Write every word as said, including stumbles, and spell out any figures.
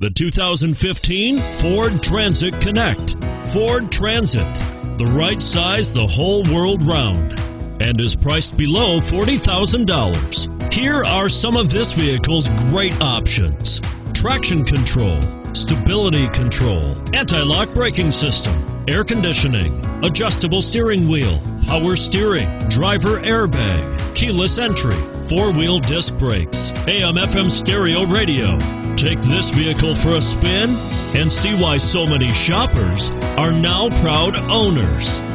The two thousand fifteen Ford Transit Connect. Ford Transit, the right size the whole world round, and is priced below forty thousand dollars. Here are some of this vehicle's great options: traction control, stability control, anti-lock braking system, air conditioning, adjustable steering wheel, power steering, driver airbag, keyless entry, four-wheel disc brakes, A M F M stereo radio. Take this vehicle for a spin and see why so many shoppers are now proud owners.